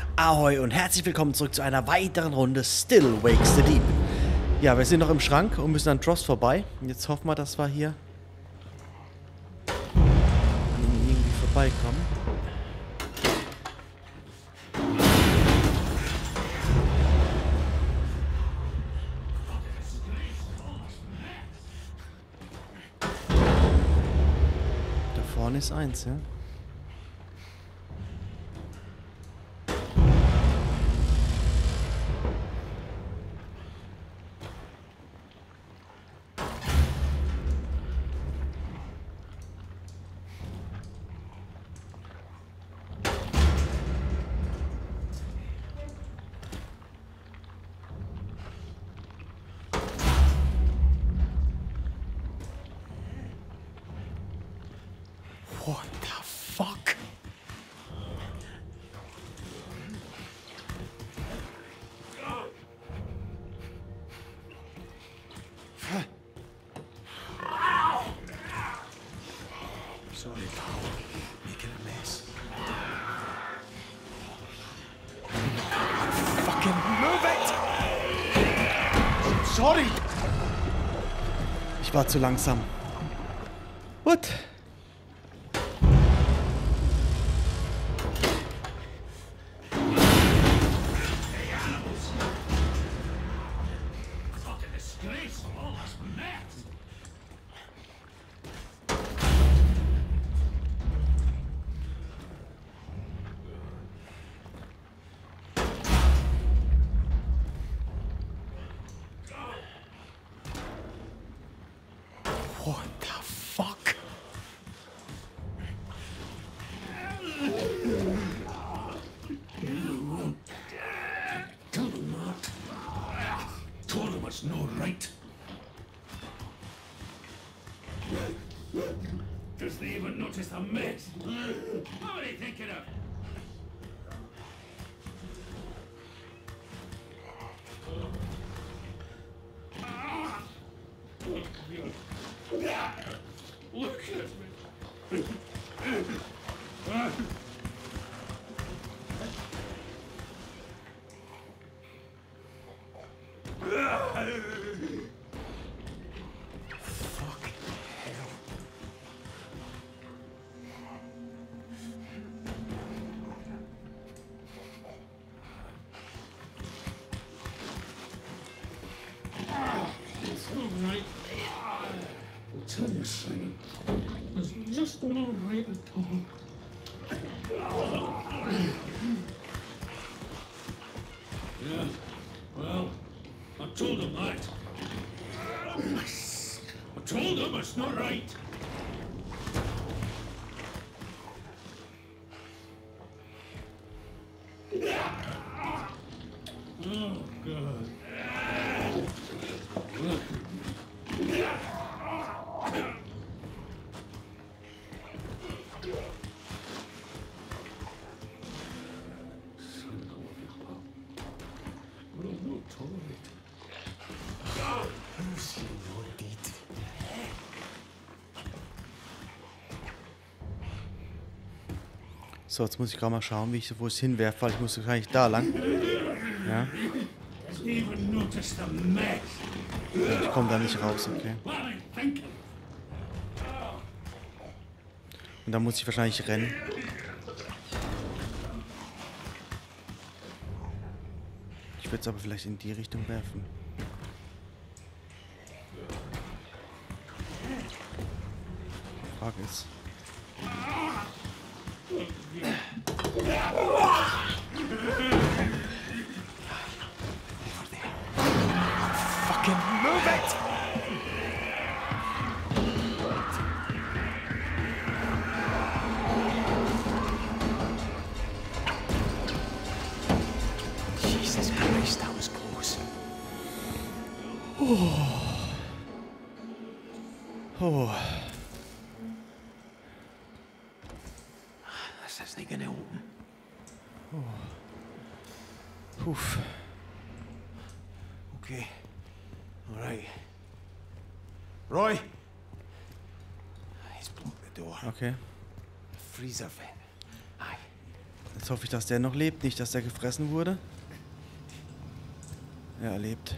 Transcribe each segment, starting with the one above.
Ahoi und herzlich willkommen zurück zu einer weiteren Runde Still Wakes the Deep. Ja, wir sind noch im Schrank und müssen an Dross vorbei. Jetzt hoffen wir, dass wir hier an ihm irgendwie vorbeikommen. Da vorne ist eins, ja? What the fuck? Sorry, pal. Making a mess. Fucking move it! Sorry! Ich war zu langsam. What? What the fuck? Told him not. Told him it's no right. Doesn't even notice the mess. What are they thinking of? Look at me. Fuck hell. It's all right. I'll tell you, Simon. It's just not right at all. Yeah, well, I told him that. I told him it's not right. Oh, God. So, jetzt muss ich gerade mal schauen, wo ich es hinwerfe, weil ich muss wahrscheinlich da lang. Ja, Even noticed the mess. ich komme da nicht raus, okay. What are they thinking? Und dann muss ich wahrscheinlich rennen. Ich würde es aber vielleicht in die Richtung werfen. Frage ist. Fucking move it! Jesus Christ, that was close. Oh, This isn't gonna open. puh. Okay. All right. Roy! He's blocked the door. Okay. Freezer vent. Aye. Jetzt hoffe ich, dass der noch lebt, nicht, dass der gefressen wurde. Ja, er lebt.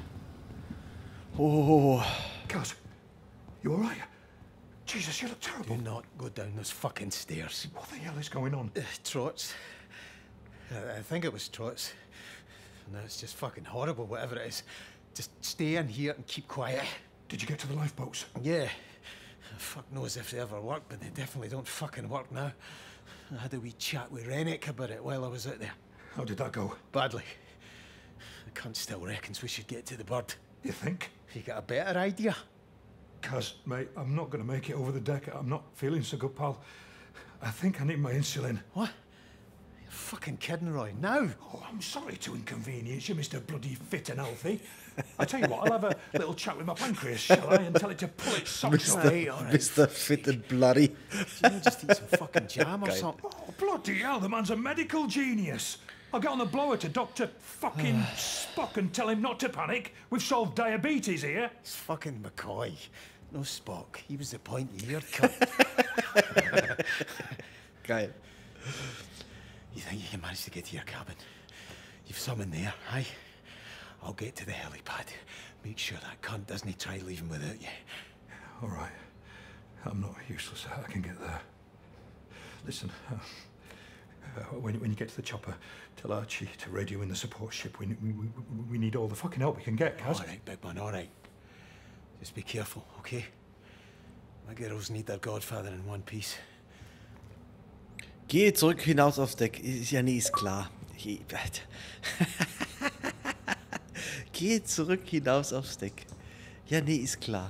Oh. Cuz, you alright? Jesus, you look Do terrible. not go down those fucking stairs. What the hell is going on? Trots. I think it was Trots. No, it's just fucking horrible, whatever it is. Just stay in here and keep quiet. Did you get to the lifeboats? Yeah. Fuck knows if they ever work, but they definitely don't fucking work now. I had a wee chat with Rennick about it while I was out there. How did that go? Badly. The cunt still reckons we should get to the bird. You think? You got a better idea? Cuz, mate, I'm not going to make it over the deck. I'm not feeling so good, pal. I think I need my insulin. What? You're fucking kidding, Roy. Now? Oh, I'm sorry to inconvenience you, Mr. Bloody Fit and Healthy. I tell you what, I'll have a little chat with my pancreas, shall I, and tell it to pull its socks off. Right, all right. Mr. Fit and Bloody. Do you know, just eat some fucking jam or something? Oh, bloody hell, the man's a medical genius. I'll get on the blower to Dr. fucking Spock and tell him not to panic. We've solved diabetes here. It's fucking McCoy. No Spock. He was the pointy eared cunt. Geil. You think you can manage to get to your cabin? You've some in there, aye? I'll get to the helipad. Make sure that cunt doesn't try leaving without you. All right. I'm not useless. I can get there. Listen, when you get to the chopper, tell Archie to radio in the support ship. We need all the fucking help we can get, Kaz. All right, big man, all right. Just be careful, okay? My girls need their godfather in one piece. Geh zurück hinaus aufs Deck. Ja, nee, ist klar. Geh zurück hinaus aufs Deck. Ja, nee, ist klar.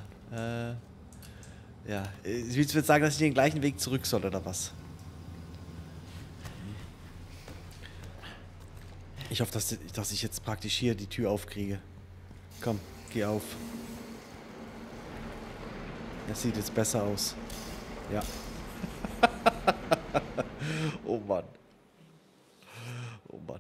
Ja, willst du jetzt sagen, dass ich den gleichen Weg zurück soll, oder was? Ich hoffe, dass ich jetzt praktisch hier die Tür aufkriege. Komm, geh auf. Das sieht jetzt besser aus. Ja. Oh Mann. Oh Mann.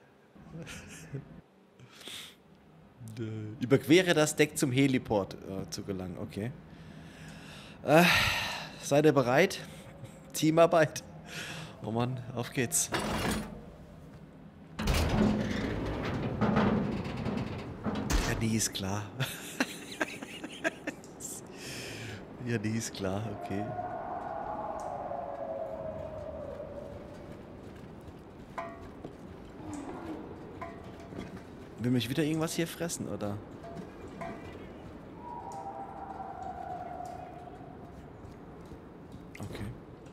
Überquere das Deck zum Heliport zu gelangen. Okay. Seid ihr bereit? Teamarbeit. Oh Mann, auf geht's. Ja, nee, ist klar. Ja, nee, ist klar, okay. Will mich wieder irgendwas hier fressen, oder? Okay.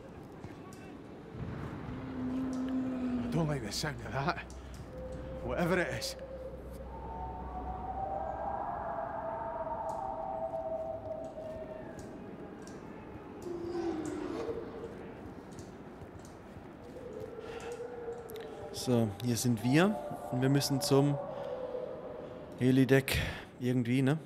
I don't like the sound of that. Whatever it is. So, hier sind wir. Und wir müssen zum Helideck irgendwie, ne?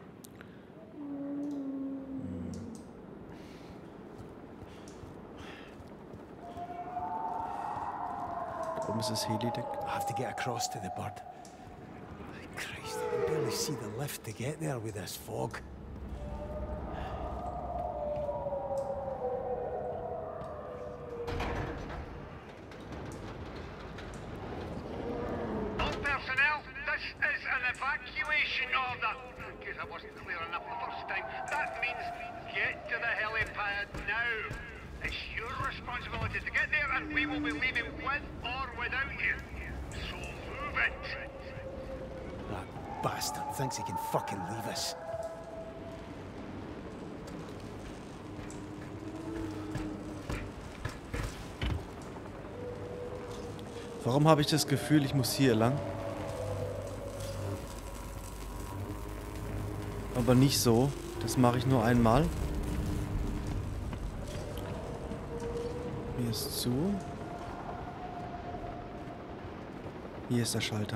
Da oben ist das Helideck. I have to get across to the bird. Christ, I can barely see the lift to get there with this fog. All personnel, this is an evacuation order. In case I wasn't clear enough the first time, that means get to the helipad now. It's your responsibility to get there, and we will be leaving with or without you. So move it. That bastard thinks he can fucking leave us. Warum habe ich das Gefühl, ich muss hier lang? Aber nicht so. Das mache ich nur einmal. Hier ist zu. Hier ist der Schalter.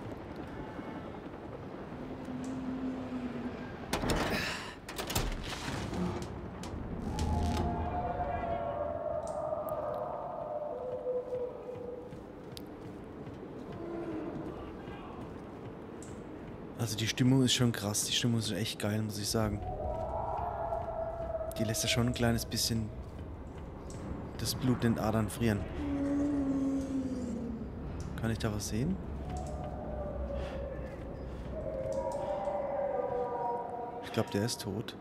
Also die Stimmung ist schon krass. Die Stimmung ist echt geil, muss ich sagen. Die lässt ja schon ein kleines bisschen das Blut in den Adern frieren. Kann ich da was sehen? Ich glaube, der ist tot.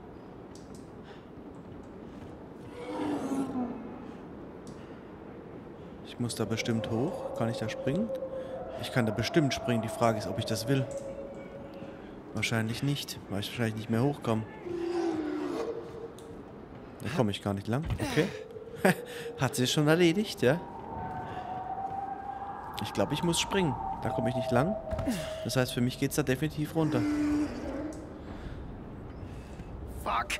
Ich muss da bestimmt hoch. Kann ich da springen? Ich kann da bestimmt springen. Die Frage ist, ob ich das will. Wahrscheinlich nicht, weil ich wahrscheinlich nicht mehr hochkomme. Da komme ich gar nicht lang. Okay. Hat sich schon erledigt, ja? Ich glaube, ich muss springen. Da komme ich nicht lang. Das heißt, für mich geht es da definitiv runter. Fuck!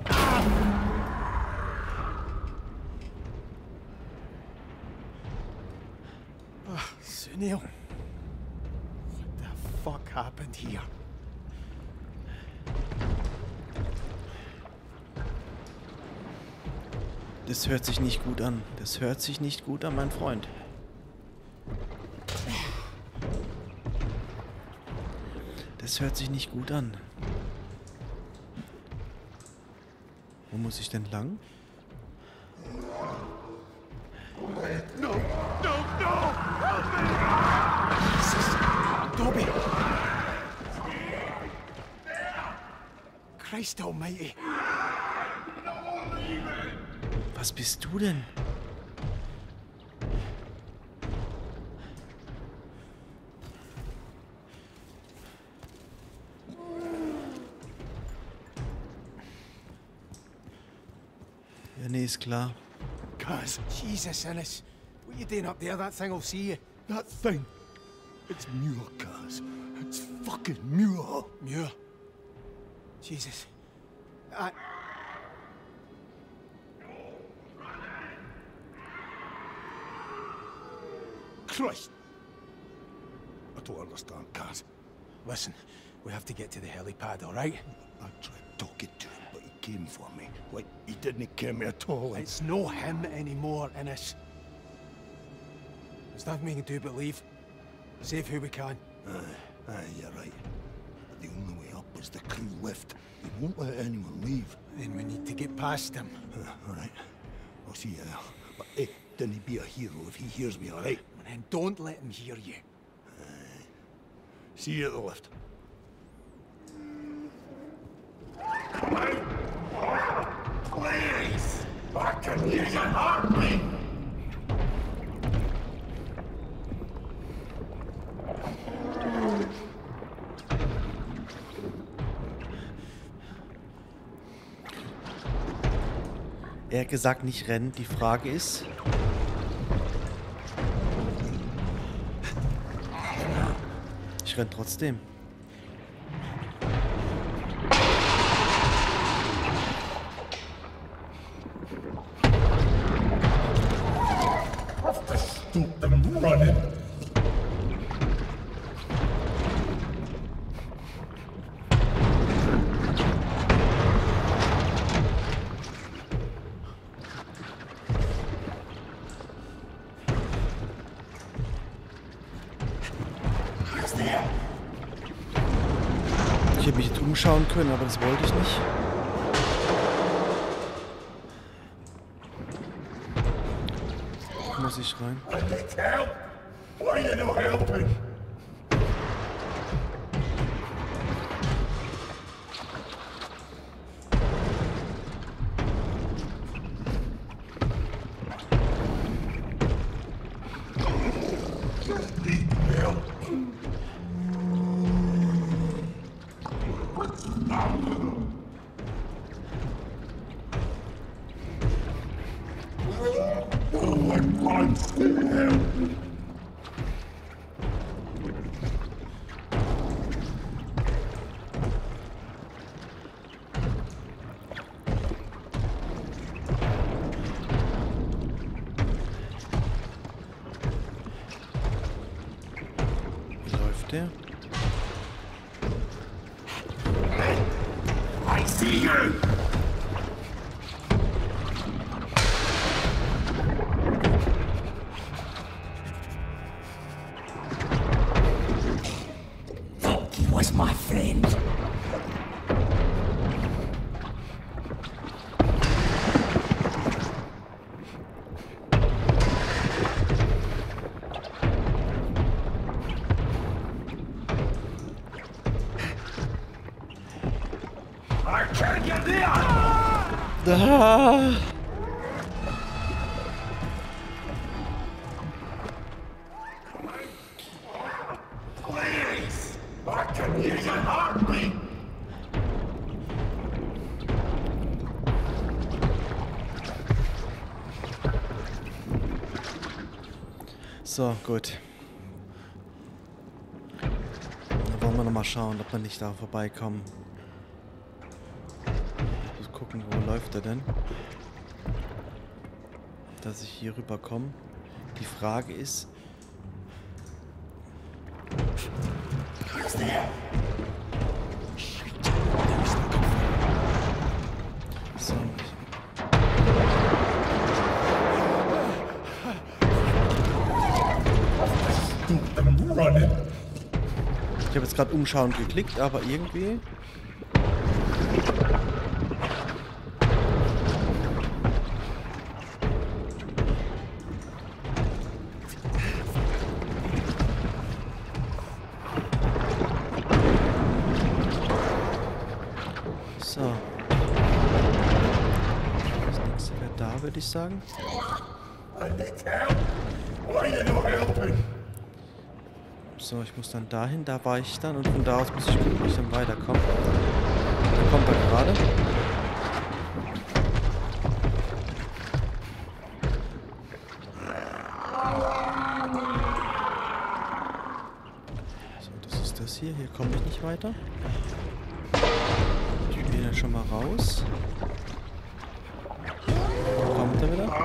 Sunil. What the fuck happened here? Das hört sich nicht gut an. Das hört sich nicht gut an, mein Freund. Das hört sich nicht gut an. Wo muss ich denn lang? No! No! No! Help me! Jesus! Dobby! Christ almighty! Was bist du denn? Ja, nee, ist klar. Cuz, Jesus, Innes. What you doing up there? That thing will see you. That thing. It's Muir, Kaz. It's fucking Muir. Muir. Jesus. Christ. I don't understand, Kaz. Listen, we have to get to the helipad, all right? I tried talking to him, but he came for me. Like, he didn't care me at all. It's no him anymore, Innes. There's nothing we can do but leave. Save who we can. Aye, you're right. But the only way up is the crew lift. He won't let anyone leave. Then we need to get past him. All right. I'll see you there. But hey, don't be a hero if he hears me, all right? And don't let him hear you. See you at the lift. Please! I can use an heartbeat! Er hat gesagt, nicht rennen. Die Frage ist... Ich renn trotzdem. Have to stop them running! Ich hätte mich jetzt umschauen können, aber das wollte ich nicht. Muss ich rein? I need help! Why are you not helping? Need help. Oh, I want help. Wie läuft der? I see you! Thought he was my friend. Ah. So, gut. Dann wollen wir noch mal schauen, ob wir nicht da vorbeikommen. Ich muss gucken, wo läuft er denn? Dass ich hier rüber komme. Die Frage ist... So. Ich habe jetzt gerade umschauend geklickt, aber irgendwie... So. Ist nichts mehr da, würde ich sagen. So, ich muss dann dahin, da war ich dann und von da aus muss ich gucken, wie ich dann weiterkomme. Da kommt er gerade. So, das ist das hier. Hier komme ich nicht weiter. Ich gehe ja schon mal raus. Da kommt er wieder.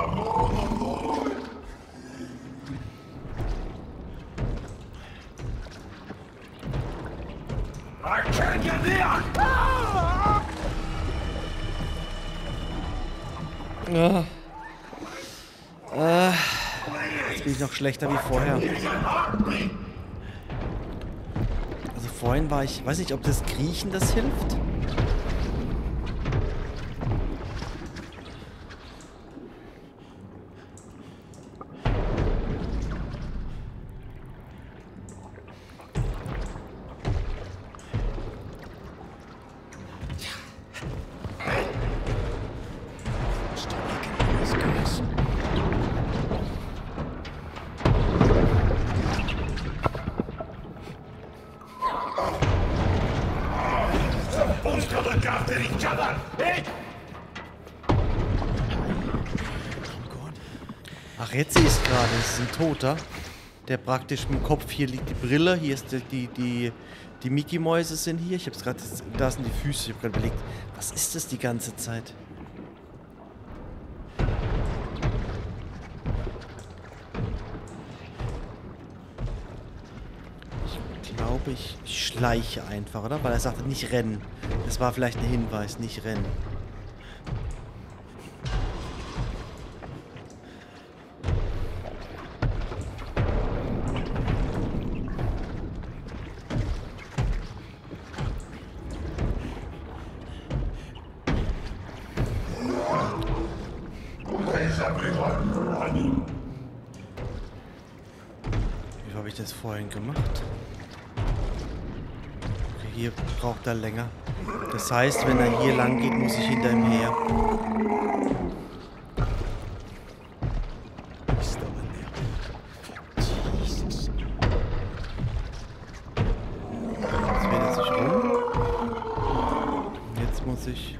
Jetzt bin ich noch schlechter wie vorher. Also vorhin war ich... Weiß nicht, ob das Kriechen das hilft? Ach, jetzt sehe ich es gerade. Das ist ein Toter, der praktisch im Kopf, hier liegt die Brille, hier ist die Mickey-Mäuse sind hier. Ich habe es gerade, da sind die Füße. Ich habe gerade überlegt, was ist das die ganze Zeit? Ich glaube, ich schleiche einfach, oder? Weil er sagte, nicht rennen. Das war vielleicht ein Hinweis, nicht rennen. Wie habe ich das vorhin gemacht? Okay, hier braucht er länger. Das heißt, wenn er hier lang geht, muss ich hinter ihm her. Jetzt dreht er sich um. Jetzt muss ich...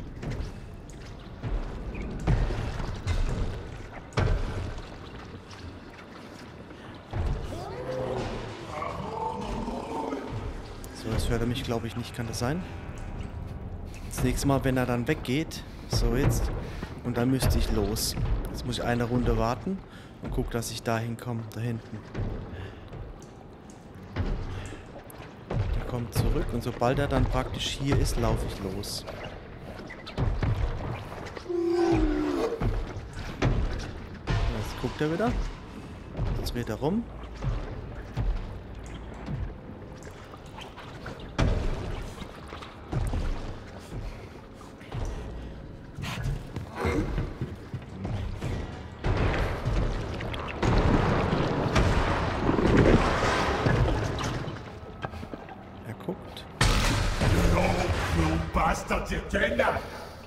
So, jetzt hört er mich, glaube ich, nicht. Kann das sein? Das nächste Mal, wenn er dann weggeht, so jetzt, und dann müsste ich los. Jetzt muss ich eine Runde warten und gucke, dass ich da hinkomme, da hinten. Der kommt zurück und sobald er dann praktisch hier ist, laufe ich los. Jetzt guckt er wieder. Jetzt dreht er rum. bastards, you ken that?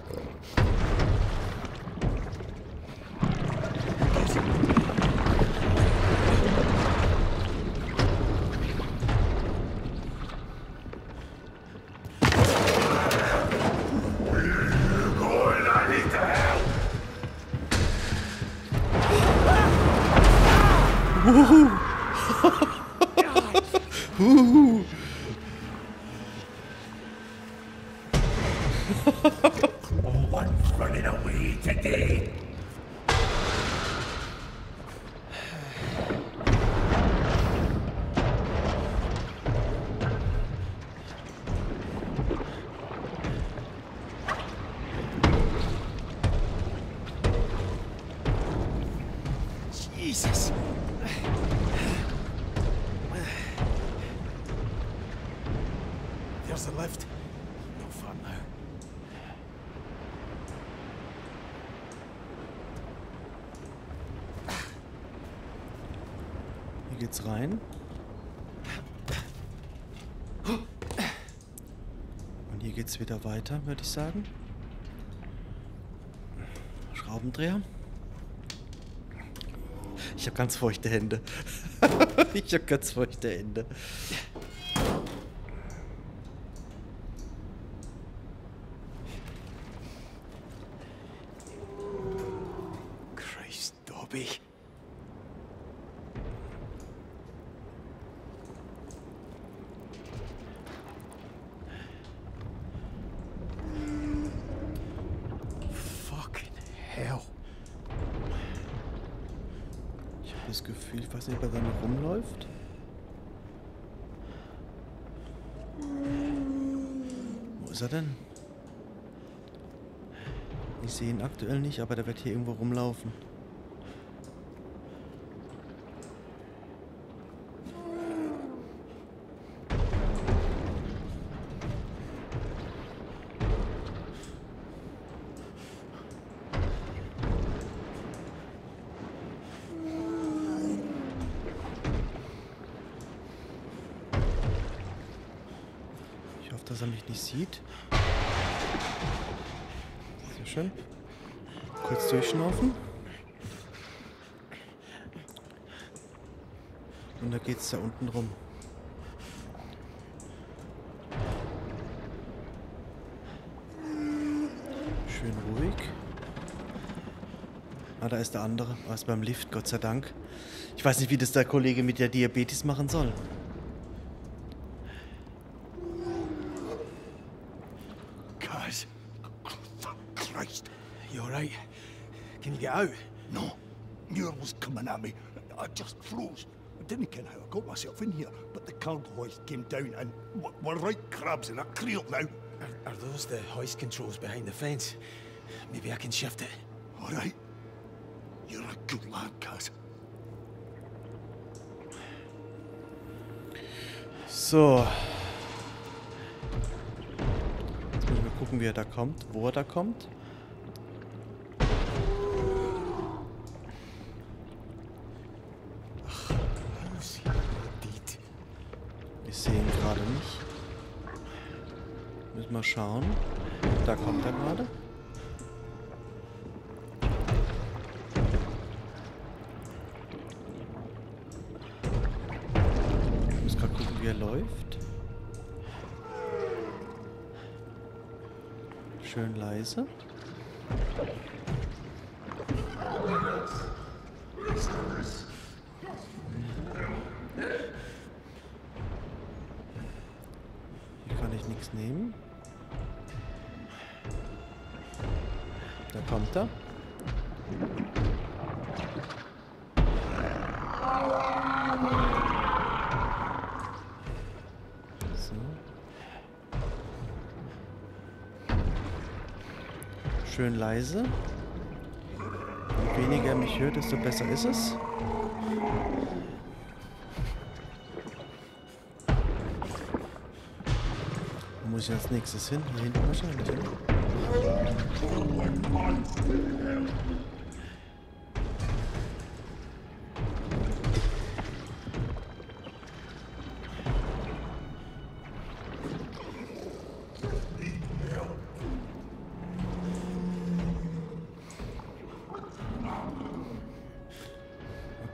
No one's running away today. Jesus. There's the lift. Not far now. Hier geht's rein. Und hier geht's wieder weiter, würde ich sagen. Schraubendreher. Ich habe ganz feuchte Hände. Ich habe ganz feuchte Hände. Christ, Dobby. Fucking hell. Ich habe das Gefühl, ich weiß nicht, ob er da noch rumläuft. Wo ist er denn? Ich sehe ihn aktuell nicht, aber der wird hier irgendwo rumlaufen. Ich hoffe, dass er mich nicht sieht. Sehr schön. Kurz durchschnaufen. Und da geht's da unten rum. Schön ruhig. Ah, da ist der andere. Ah, ist beim Lift, Gott sei Dank. Ich weiß nicht, wie das der Kollege mit der Diabetes machen soll. Guys. Fuck Christ. You alright? Can you get out? No. Muir was coming at me. I just froze. I didn't ken how I got myself in here, but the cargo hoist came down and we're right crabs in that creel now. Are those the hoist controls behind the fence? Maybe I can shift it. All right. You're a good lad, Kaz. So. Jetzt müssen wir gucken, wie er da kommt, wo er da kommt. Ich sehe ihn gerade nicht. Müssen wir schauen. Da kommt er gerade. Ich muss gerade gucken, wie er läuft. Schön leise. Hier kann ich nichts nehmen. Da kommt er. So. Schön leise. Je weniger er mich hört, desto besser ist es. Wo muss ich als nächstes hin? Hier hinten wahrscheinlich, oder?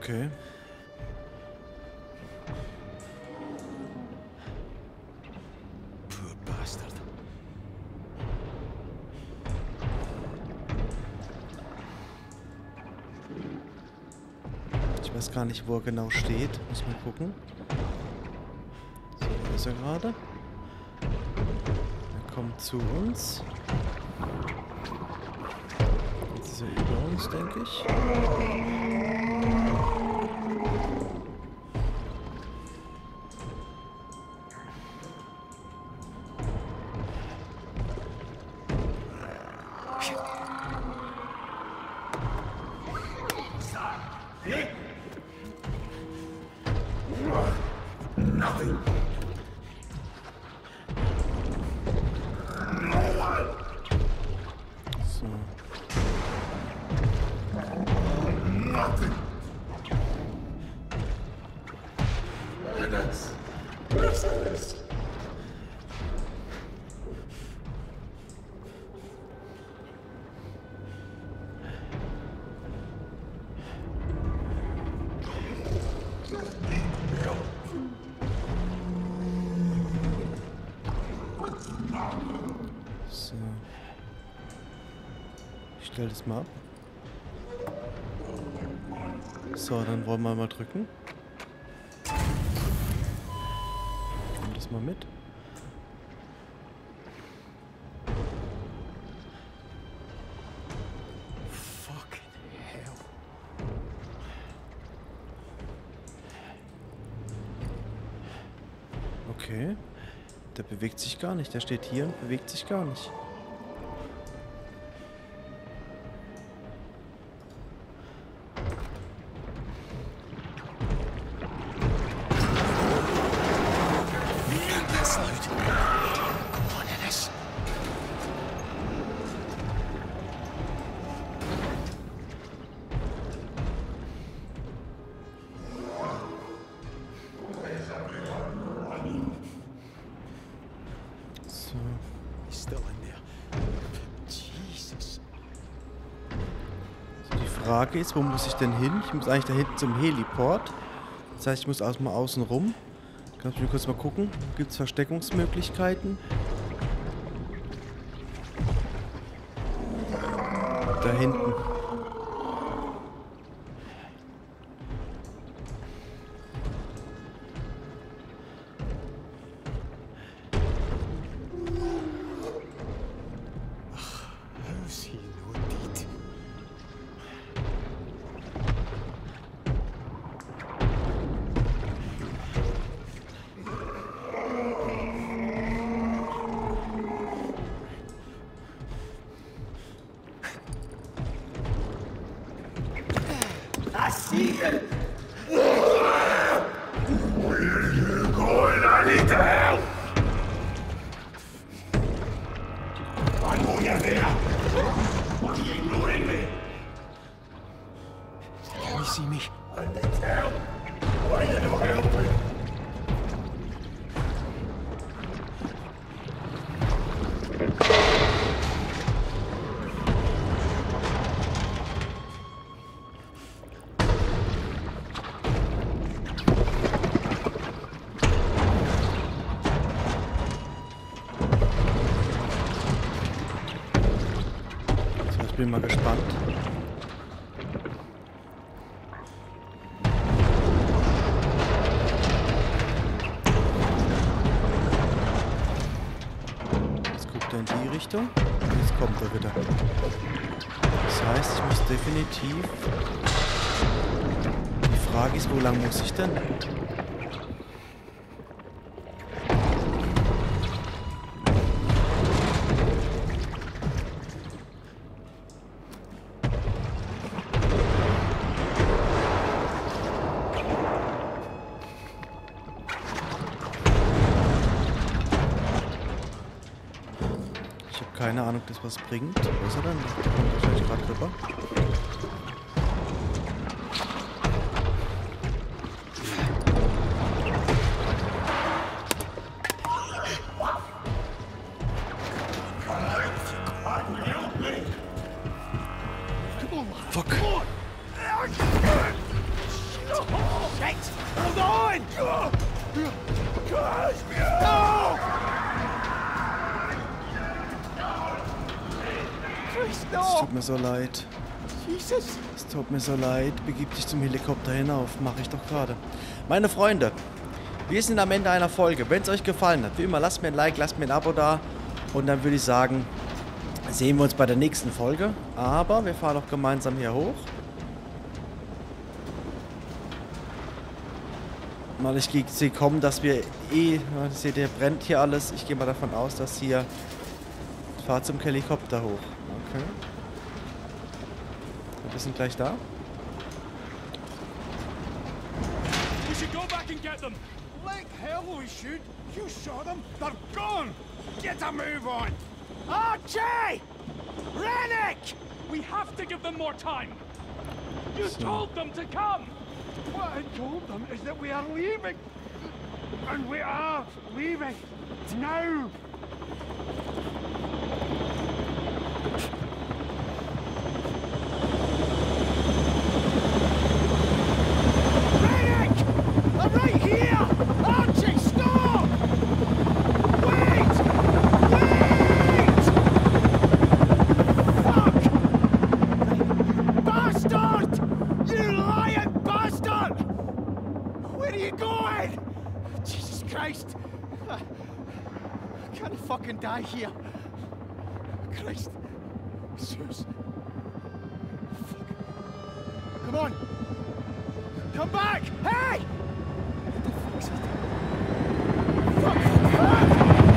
Okay. Poor bastard. Ich weiß gar nicht, wo er genau steht. Muss mal gucken. So, da ist er gerade. Er kommt zu uns. Jetzt ist er über uns, denke ich. Nothing. So. Nothing. Minutes. Listeners. So. Ich stelle das mal ab. So, dann wollen wir mal drücken. Nimm das mal mit. Fucking hell. Okay. Der bewegt sich gar nicht. Der steht hier und bewegt sich gar nicht. That's loud. Come on, Ennis. So. He's still in there. Jesus. So, die Frage ist, wo muss ich denn hin? Ich muss eigentlich da hinten zum Heliport. Das heißt, ich muss erstmal außen rum. Kannst du mir kurz mal gucken? Gibt es Versteckungsmöglichkeiten? Da hinten. How's he no deed? I see it. Where are you going? I need the help. I'm going out there. Why are you ignoring me? Can you see me? I need help. Why are you not helping? So, ich bin mal gespannt. Jetzt guckt er in die Richtung und jetzt kommt er wieder. Das heißt, ich muss definitiv... Die Frage ist, wo lang muss ich denn? Ich habe keine Ahnung, ob das was bringt. Wo ist er denn? Der kommt wahrscheinlich gerade rüber. Fuck. Es tut mir so leid. Es tut mir so leid. Begib dich zum Helikopter hinauf. Mache ich doch gerade. Meine Freunde, wir sind am Ende einer Folge. Wenn es euch gefallen hat, wie immer, lasst mir ein Like, lasst mir ein Abo da. Und dann würde ich sagen, sehen wir uns bei der nächsten Folge. Aber wir fahren auch gemeinsam hier hoch. Mal ich sehe kommen, dass wir seht ihr, brennt hier alles. Ich gehe mal davon aus, dass hier... Ich fahre zum Helikopter hoch. Okay. Wir sind gleich da. We should go back and get them. Like hell we should. You saw them. They're gone. Get a move on. Archie! Rennick! We have to give them more time. You told them to come. What I told them is that we are leaving. And we are leaving. Now. Rennick! I'm right here! Archie, stop! Wait! Wait! Fuck! Bastard! You lying bastard! Where are you going? Jesus Christ! I can't fucking die here. Christ. Zeus. Fuck. Come on! Come back! Hey! What the fuck's it? Fuck! Fuck!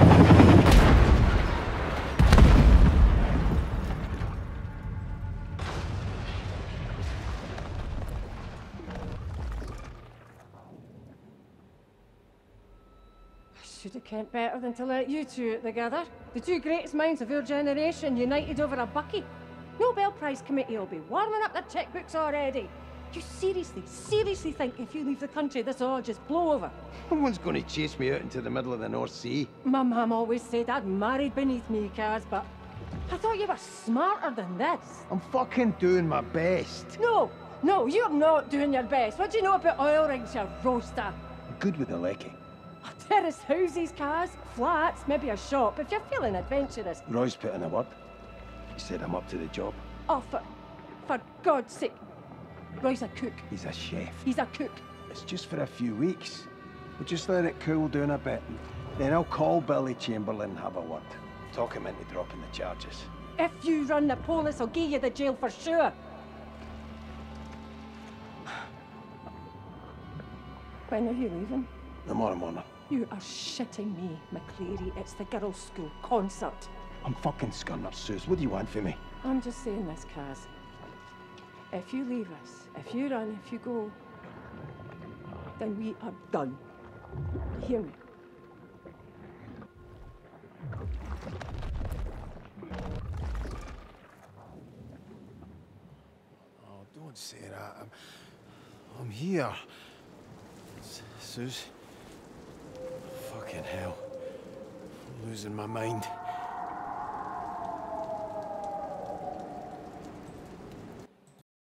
Should have kept better than to let you two out together. The two greatest minds of your generation united over a bucky. Nobel Prize committee will be warming up their checkbooks already. You seriously think if you leave the country this will all just blow over? No one's going to chase me out into the middle of the North Sea. My mum always said I'd married beneath me, Kaz, but I thought you were smarter than this. I'm fucking doing my best. No, you're not doing your best. What do you know about oil rigs, you roaster? I'm good with the lecking. Terrace houses, Kaz, flats, maybe a shop, if you're feeling adventurous. Roy's put in a word. He said I'm up to the job. Oh, for God's sake. Roy's a cook. He's a chef. He's a cook. It's just for a few weeks. We'll just let it cool down a bit. Then I'll call Billy Chamberlain and have a word. Talk him into dropping the charges. If you run the police, I'll give you the jail for sure. When are you leaving? Tomorrow morning. You are shitting me, McCleary. It's the girls' school concert. I'm fucking scunner, Suze. What do you want from me? I'm just saying this, Kaz. If you leave us, if you run, if you go, then we are done. You hear me? Oh, don't say that. I'm here. Suze. Fucking hell. I'm losing my mind.